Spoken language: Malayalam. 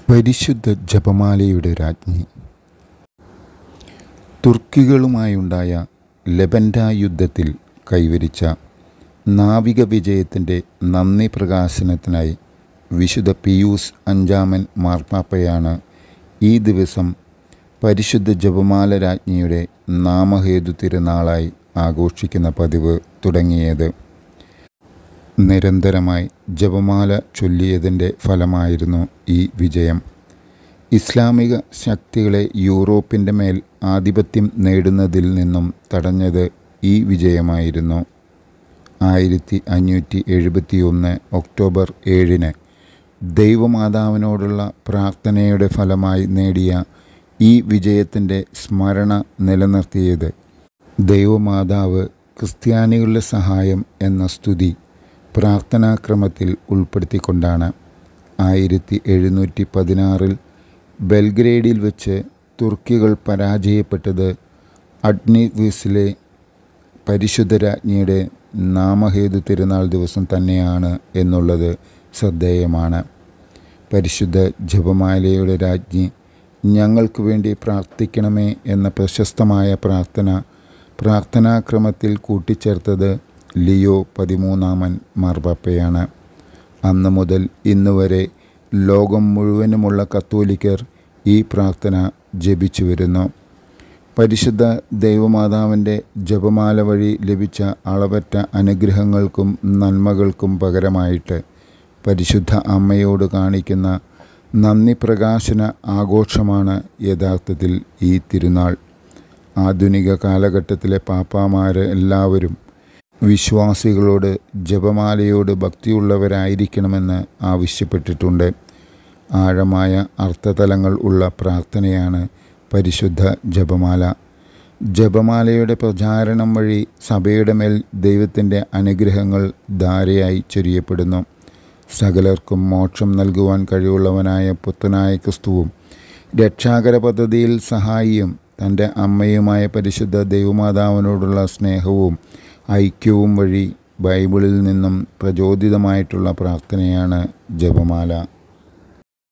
പരിശുദ്ധ ജപമാലയുടെ രാജ്ഞി. തുർക്കികളുമായുണ്ടായ ലെബൻഡ യുദ്ധത്തിൽ കൈവരിച്ച നാവിക വിജയത്തിൻ്റെ നന്ദി പ്രകാശനത്തിനായി വിശുദ്ധ പിയൂസ് അഞ്ചാമൻ മാർപ്പാപ്പയാണ് ഈ ദിവസം പരിശുദ്ധ ജപമാല രാജ്ഞിയുടെ നാമഹേതു തിരുനാളായി ആഘോഷിക്കുന്ന പതിവ് തുടങ്ങിയത്. നിരന്തരമായി ജപമാല ചൊല്ലിയതിൻ്റെ ഫലമായിരുന്നു ഈ വിജയം. ഇസ്ലാമിക ശക്തികളെ യൂറോപ്പിൻ്റെ മേൽ ആധിപത്യം നേടുന്നതിൽ നിന്നും തടഞ്ഞത് ഈ വിജയമായിരുന്നു. 1571 ഒക്ടോബർ 7 ദൈവമാതാവിനോടുള്ള പ്രാർത്ഥനയുടെ ഫലമായി നേടിയ ഈ വിജയത്തിൻ്റെ സ്മരണ നിലനിർത്തിയത് ദൈവമാതാവ് ക്രിസ്ത്യാനികളുടെ സഹായം എന്ന സ്തുതി പ്രാർത്ഥനാക്രമത്തിൽ ഉൾപ്പെടുത്തിക്കൊണ്ടാണ്. 1716 ബെൽഗ്രേഡിൽ വെച്ച് തുർക്കികൾ പരാജയപ്പെട്ടത് അഡ്നിവിസിലെ പരിശുദ്ധ രാജ്ഞിയുടെ നാമഹേതു തിരുനാൾ ദിവസം തന്നെയാണ് എന്നുള്ളത് ശ്രദ്ധേയമാണ്. പരിശുദ്ധ ജപമാലയുടെ രാജ്ഞി ഞങ്ങൾക്ക് വേണ്ടി പ്രാർത്ഥിക്കണമേ എന്ന പ്രശസ്തമായ പ്രാർത്ഥനാക്രമത്തിൽ കൂട്ടിച്ചേർത്തത് ലിയോ 13 മാർപ്പാപ്പയാണ്. അന്ന് മുതൽ ഇന്ന് വരെ ലോകം മുഴുവനുമുള്ള കത്തോലിക്കർ ഈ പ്രാർത്ഥന ജപിച്ചു വരുന്നു. പരിശുദ്ധ ദൈവമാതാവിൻ്റെ ജപമാല വഴി ലഭിച്ച അളവറ്റ അനുഗ്രഹങ്ങൾക്കും നന്മകൾക്കും പകരമായിട്ട് പരിശുദ്ധ അമ്മയോട് കാണിക്കുന്ന നന്ദി പ്രകാശന ആഘോഷമാണ് യഥാർത്ഥത്തിൽ ഈ തിരുനാൾ. ആധുനിക കാലഘട്ടത്തിലെ പാപ്പാമാർ എല്ലാവരും വിശ്വാസികളോട് ജപമാലയോട് ഭക്തിയുള്ളവരായിരിക്കണമെന്ന് ആവശ്യപ്പെട്ടിട്ടുണ്ട്. ആഴമായ അർത്ഥതലങ്ങൾ ഉള്ള പ്രാർത്ഥനയാണ് പരിശുദ്ധ ജപമാല. ജപമാലയുടെ പ്രചാരണം വഴി സഭയുടെ മേൽ ദൈവത്തിൻ്റെ അനുഗ്രഹങ്ങൾ ധാരയായി ചൊരിയപ്പെടുന്നു. സകലർക്കും മോക്ഷം നൽകുവാൻ കഴിവുള്ളവനായ പുത്രനായ ക്രിസ്തുവും രക്ഷാകര പദ്ധതിയിൽ സഹായിയും തൻ്റെ അമ്മയുമായ പരിശുദ്ധ ദൈവമാതാവിനോടുള്ള സ്നേഹവും ഐക്യവും വഴി ബൈബിളിൽ നിന്നും പ്രചോദിതമായിട്ടുള്ള പ്രാർത്ഥനയാണ് ജപമാല.